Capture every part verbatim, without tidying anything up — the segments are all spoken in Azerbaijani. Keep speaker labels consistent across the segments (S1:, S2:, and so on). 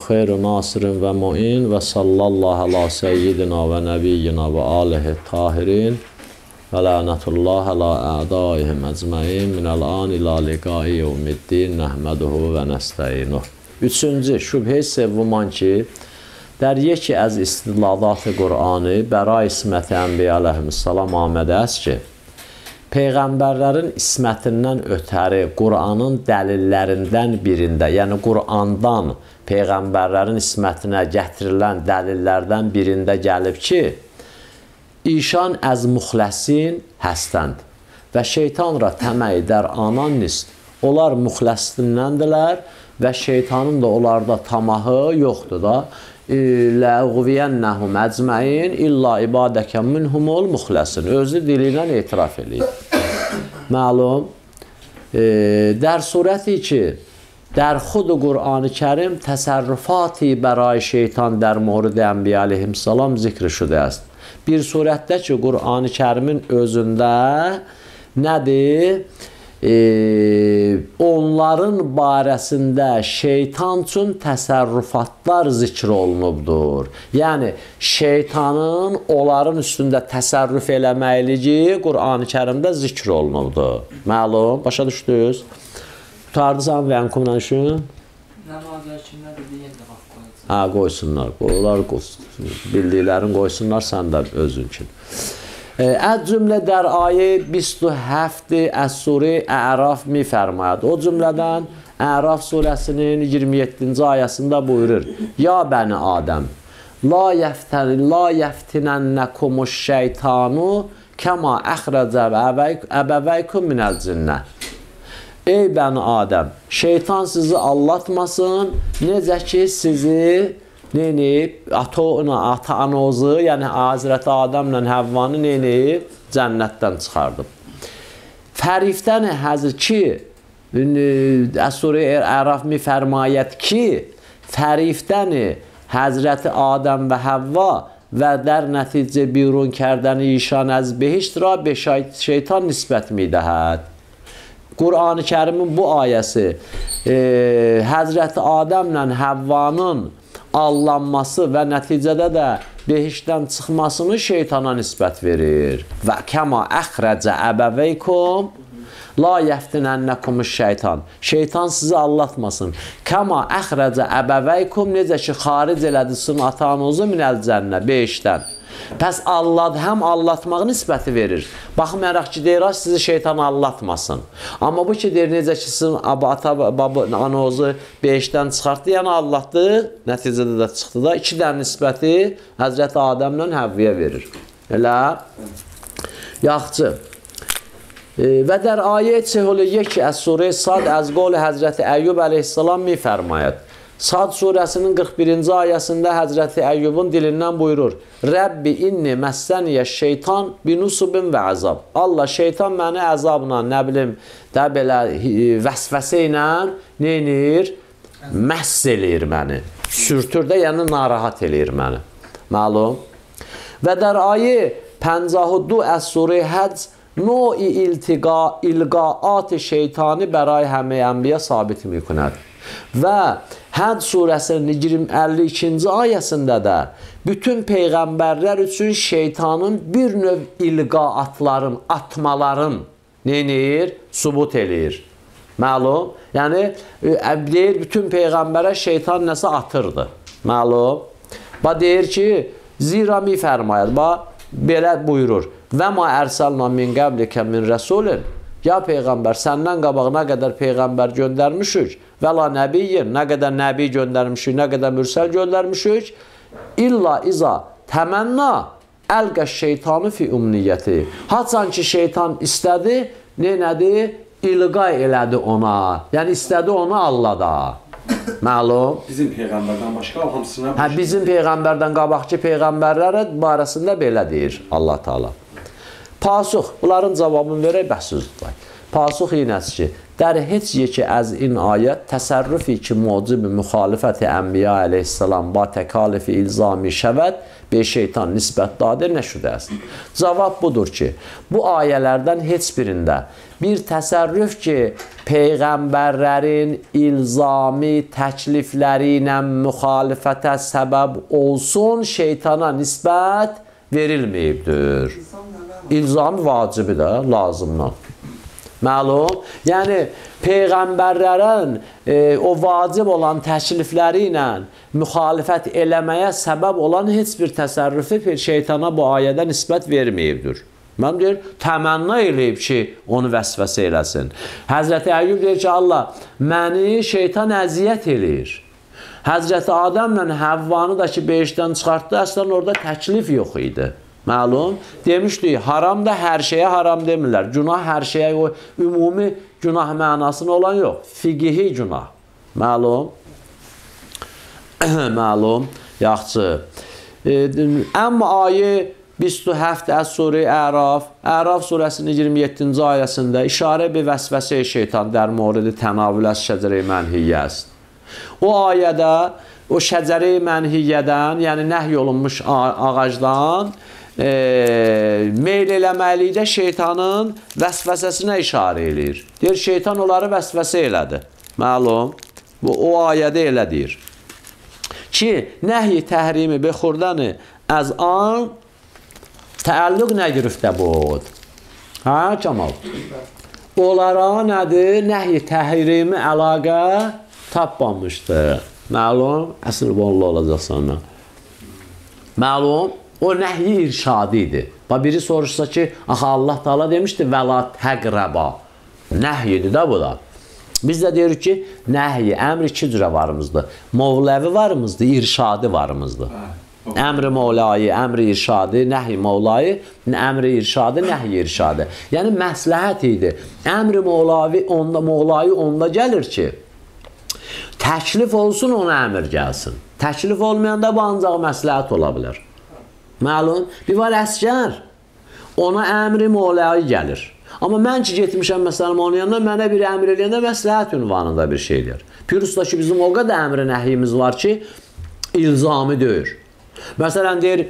S1: xeyru nasirin və muin və sallallahu ala seyyidina və nəbiyyina və alihi tahirin və lənətullah ala ədaihim əcməin minəl-an ilə liqai yevmiddin nəhməduhu və nəstəyinuh. Üçüncü, şübhə sevvuman ki, dəryə ki, əz istidladat-ı Qur'anı bəra isməti ənbiyə aleyhissalam Ahməd əz ki, Peyğəmbərlərin ismətindən ötəri Qur'anın dəlillərindən birində, yəni Qur'andan Peyğəmbərlərin ismətinə gətirilən dəlillərdən birində gəlib ki, İşan əz müxləsin həstənd və şeytanra təmək edər ananist, onlar müxləsindəndirlər və şeytanın da onlarda tamahı yoxdur da. Ləğviyənnəhum əcməin illa ibadəkən minhumul müxləsin. Özü dili ilə etiraf eləyir. Məlum, e, dər surəti ki, در خود قرآن کریم تصرفاتی برای şeytan در مورد انبیا علیهم السلام zikr şudə است. Bir surətdə ki, Qur'an-ı Kərimin özündə nədir? E, onların barəsində şeytan üçün təsərrüfatlar zikr olunubdur. Yəni, şeytanın onların üstündə təsərrüf eləməkliyi Qur'an-ı Kərimdə zikr olunubdur. Məlum, başa düşdünüz? Tutardısan və ənkumla işin?
S2: Nəmazlar kimlər dediyi yerdə bax qoyacaq.
S1: Hə, qoysunlar. Onlar bildiklərini qoysunlar, sən də özün üçün. از جمله در آیه بیست و هفت از سوره اعراف می فرماید. O cümlədən Əraf surəsinin iyirmi yeddinci ayəsində buyurur. Ya bəni Adəm, la yəftinənəkumus şeytanu kəma əxrəcə əbəvəykum minəl cinnə. Ey bəni Adəm, şeytan sizi allatmasın, necə ki sizi neyinib, ata-anozu, yəni Hazreti Adəmlə Həvvanı neyinib, cənnətdən çıxardıb. Fərifdən həzir ki, Əs-Surə Əraf mi fərmayət ki, fərifdən Həzreti Adəm və Həvva və dər nəticə birun kərdəni işan əz behişt ra be şeytan nisbət mi dəhəd. Qur'an-ı Kərimin bu ayəsi e, Həzreti Adəmlə Həvvanın allanması və nəticədə də behişdən çıxmasını şeytana nisbət verir. Və kəma əxrəcə əbəvəykum la yəftinənəkumus şeytan. Şeytan sizi allatmasın. Kəma əxrəcə əbəvəykum necə ki xaric elədisin ata-anozu minəl cənnə, behişdən. Pəs allad, həm allatmaq nisbəti verir. Baxmayaraq ki, deyir, sizi şeytan allatmasın. Amma bu ki, deyir, necə ki, sizin ata-anozu behişdən çıxartdı, yəni allatdı, nəticədə də çıxdı da, iki dən nisbəti Həzrəti Adəmlə Həvviyə verir. Elə? Yaxçı. Və dər ayə çeholiyə ki, əs-surə sad əz qol Həzrəti Əyyub əleyhissalam mi fərmayət. Sad surəsinin qırx birinci ayəsində Həzrəti Əyyubun dilindən buyurur. Rəbbi inni məssəniyə şeytan binusubin və əzab. Allah, şeytan məni əzabla, nə bilim, də belə vəsvəsə ilə neynir? Məhs eləyir məni. Sürtür də, yəni narahat eləyir məni. Məlum. Və dər ayə pəncahuddu əs-surə həcc no-i ilqaat-ı şeytani bəray həmi ənbiyə sabit mükünəd. Və Həd surəsinin əlli ikinci ayəsində də bütün peyğəmbərlər üçün şeytanın bir növ ilqaatların, atmaların neynir? Subut eləyir. Məlum? Yəni, deyir, bütün peyğəmbərə şeytan nəsə atırdı. Məlum? Ba deyir ki, zira mi fərmayət, ba belə buyurur. Və ma ərsəlna min qəblikə min rəsulin. Ya Peyğəmbər, səndən qabaq nə qədər Peyğəmbər göndərmişik və la nəbiyyin, nə qədər nəbi göndərmişik, nə qədər mürsəl göndərmişik, illa iza təmənna əlqəş şeytanı fi umniyyəti. Haçan ki, şeytan istədi, nə nədir? İlqa elədi ona. Yəni, istədi onu allada. Məlum?
S3: Bizim Peyğəmbərdən başqa hamısına...
S1: Hə, bizim Peyğəmbərdən qabaqki Peyğəmbərlərə barəsində belə deyir Allah Teala. Pasux, bunların cavabını verək, bəhsüzdür. Pasux inəsi ki, در هیچ یک از این آیات تصرفی که موجب مخالفت انبیاء علیه السلام با تکالف الزامی şəvət به şeytan nisbət dadir nəşudə است. Cavab budur ki, bu ayələrdən heç birində bir təsərrüf ki, peyğəmbərlərin ilzami təklifləri ilə müxalifətə səbəb olsun, şeytana nisbət verilməyibdir. İlzami vacibi də lazımdan. Məlum, yəni peyğəmbərlərin e, o vacib olan təklifləri ilə müxalifət eləməyə səbəb olan heç bir təsərrüfü şeytana bu ayədə nisbət verməyibdir. Mən deyir, təmənna eləyib ki, onu vəsvəsə eləsin. Həzrəti Əyyub deyir ki, Allah, məni şeytan əziyyət eləyir. Həzrəti Adəmlə Həvvanı da ki, beşdən çıxartdı, əslən orada təklif yox idi. Məlum, demişdik, haram da hər şeyə haram demirlər. Günah hər şeyə, o ümumi günah mənasını olan yox. Fiqihi günah. Məlum. Məlum. Yaxşı. Əmma ayə iyirmi yeddi əs-Sure Əraf, Əraf surəsinin iyirmi yeddinci ayəsində işarə bir vəsvəsə şeytan در مورد تناول از شجره منهیه است. O ayədə, o şəcəre mənhiyyədən, yəni nəhy olunmuş ağacdan E, meyl eləməlikdə şeytanın vəsvəsəsinə işarə eləyir. Deyir, şeytan onları vəsvəsə elədi. Məlum, bu o ayədə elə deyir. Ki, nəhy-i təhrimi bexurdəni əz an təəlluq nə girifdə بود. Hə, Camal? Onlara nədir? Nəhy-i təhrimi əlaqə tapmamışdır. Məlum, əsr bonlu olacaq sana. Məlum, o nəhyi irşadı idi. Biri soruşsa ki, axı Allah Teala demişdi, vəla təqrəba. Nəhyidir də bu da. Biz də deyirik ki, nəhyi, əmr iki cürə varımızdır. Mevləvi varımızdır, irşadı varımızdır. Əmr-i mevlayı, əmr-i irşadı, nəhy-i mevlayı, əmr-i irşadı, nəhy-i irşadı. Yəni, məsləhət idi. Əmr-i mevlayı onda, mevlayı onda gəlir ki, təklif olsun, ona əmr gəlsin. Təklif olmayanda bu ancaq məsləhət ola bilər. Məlum, bir var əskər, ona əmri mevlayı gəlir. Amma mən ki, getmişəm məsələn onun yanına, mənə bir əmr eləyəndə məsləhət ünvanında bir şey eləyər. Pürüsdə ki, bizim o qədər əmri nəhyimiz var ki, ilzami deyir. Məsələn, deyir,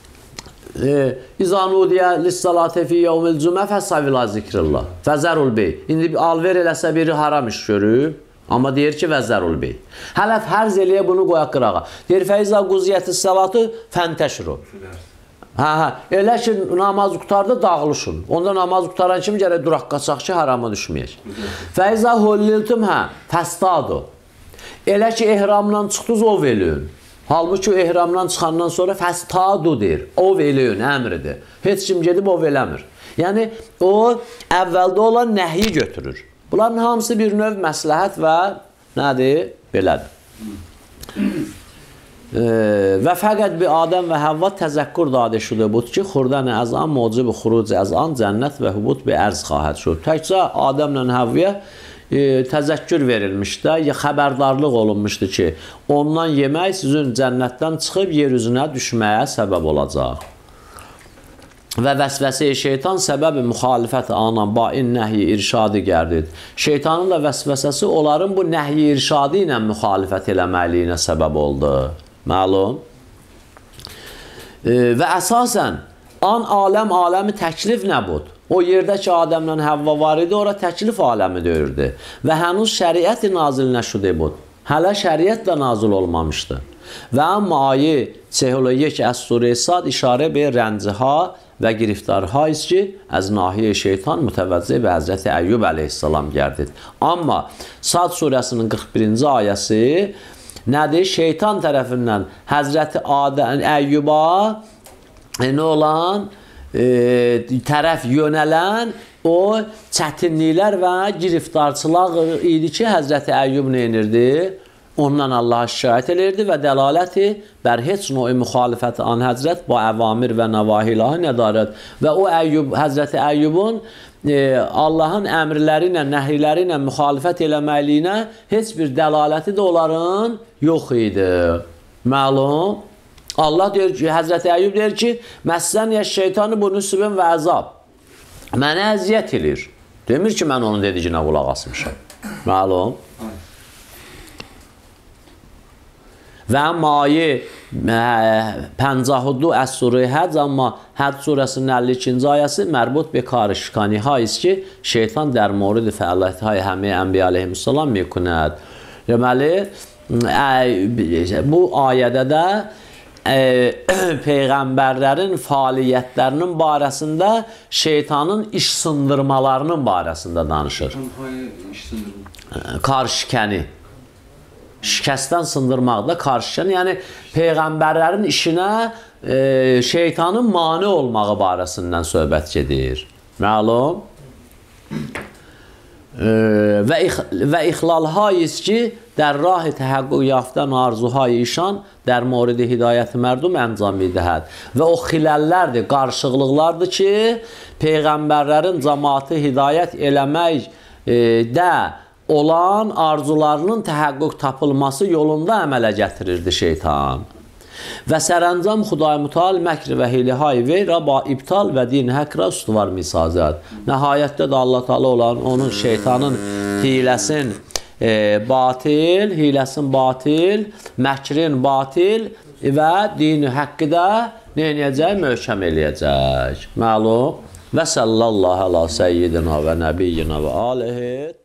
S1: İzanudiyə lissalatə fi yevmil cümə fəssavila zikrillah, fəzərul bey. İndi alver eləsə biri haram iş görüb, amma deyir ki, vəzzərul bey. Hələ fərz eləyə bunu qoyaq qırağa. Deyir, fəizə quziyyəti səlatı fəntəşru. Hə, hə, elə ki, namaz qutarda dağılışın. Onda namaz qutaran kimi gərək duraq qaçaq ki, harama düşməyək. Fəizə holliltum, hə, fəstadu. Elə ki, ehramdan çıxdınız, ov eləyin. Halbuki ehramdan çıxandan sonra fəstadu deyir. Ov eləyin, əmridir. Heç kim gedib ov eləmir. Yəni, o, əvvəldə olan nəhyi götürür. Bunların hamısı bir növ məsləhət və nədir? Belədir. E, və fəqət bir Adəm və Həvva təzəkkur dadə şudə bud ki, xurdan əzan mucib xuruc əzan cənnət və hubud bir ərz xahət şud. Təkcə Adəmlə Həvvəyə e, təzəkkür verilmişdə, ya xəbərdarlıq olunmuşdu ki, ondan yemək sizin cənnətdən çıxıb yer üzünə düşməyə səbəb olacaq. Və vəsvəsə-i şeytan səbəbi müxalifət anan bain nəhyi irşadı gərdid. Şeytanın da vəsvəsəsi onların bu nəhyi irşadı ilə müxalifət eləməliyinə səbəb oldu. Məlum. E, və əsasən, an aləm aləmi təklif nə bud? O yerdə ki, Adəmlə Həvva var idi, ora təklif aləmi deyirdi. Və hənuz şəriət-i nazil nəşudə bud. Hələ şəriət də nazil olmamışdı. Və amma ayə çehul یک از سوره صاد işarə bir rənciha və giriftarhayız ki, əz nahiyə şeytan mütəvəccih və Həzrəti Əyyub əleyhissalam gərdid. Amma Sad surəsinin qırx birinci ayəsi nədir? Şeytan tərəfindən Həzrəti Əyyuba e, nə olan? E, tərəf yönələn o çətinliklər və giriftarçılıq idi ki, Həzrəti Əyyub nə edirdi? Ondan Allaha şikayət edirdi və dəlaləti bər heç növ müxalifət an Həzrət bu əvamir və nəvahilahı nədarət və o Əyyub, Həzrəti Əyyubun e, Allahın əmrləri ilə, nəhriləri ilə müxalifət eləməliyinə heç bir dəlaləti də onların yox idi. Məlum, Allah deyir ki, Həzrəti Əyyub deyir ki, məsələn ya şeytanı bu nüsbün və əzab mənə əziyyət edir. Demir ki, mən onun dediyinə qulaq asmışam. Məlum. Və mayi pəncahuddu əs-suri həc, amma Həc surəsinin əlli ikinci ayəsi mərbut bi karışkani haiz ki, şeytan در مورد فعالیت‌های همه انبیا علیه‌السلام میکند. Deməli, bu ayədə də peyğəmbərlərin fəaliyyətlərinin barəsində şeytanın iş sındırmalarının barəsində danışır. Karşikəni. Şikəstdən sındırmaqda karşikəni, yəni peyğəmbərlərin işinə e, şeytanın mane olmağı barəsindən söhbət gedir. Məlum? E, və, ix və ixlalhayız ki, در راه تحقق یافتن arzuهای ایشان در مورد hidayət mərdum əncam edəhəd. Və o xiləllərdir, qarışıqlıqlardır ki, peyğəmbərlərin cəmaatı hidayət eləməkdə olan arzularının təhəqqüq tapılması yolunda əmələ gətirirdi şeytan. Və sərəncam Xuday Müteal məkr və hiyləhay və raba iptal və din həkra üstüvar misazət. Nəhayətdə də Allah Teala olan onun şeytanın hiləsin e, batil, hiləsin batil, məkrin batil və dini həqqi də neyəcək? Möhkəm eləyəcək. Məlum? Və sallallahu ala seyyidina və nəbiyyina və alihi